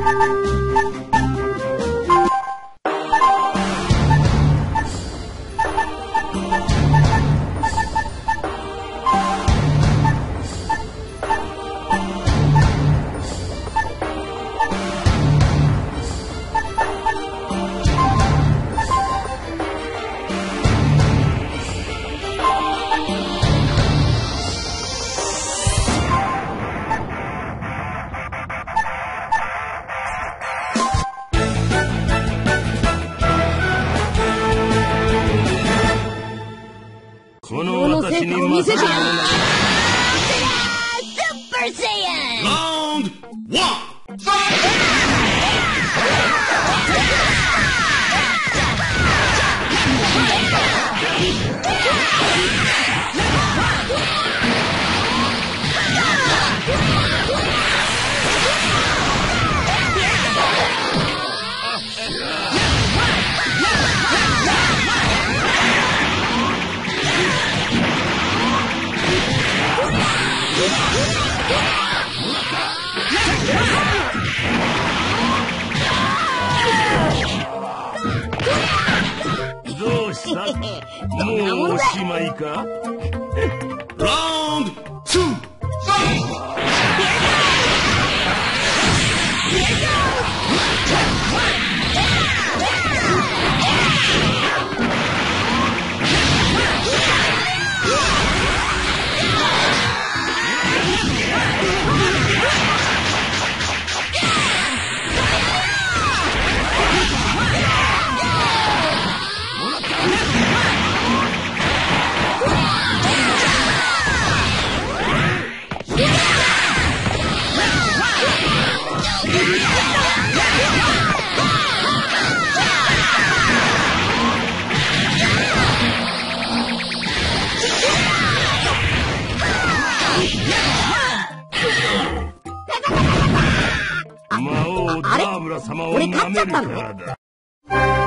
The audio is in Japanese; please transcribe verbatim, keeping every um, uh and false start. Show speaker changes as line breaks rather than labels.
この私に見せてやる。
スーパーサイヤン。
ラウンドワン。どうした？もうおしまいか？ラウンドツー。魔王ダームラ様を舐めるからだ。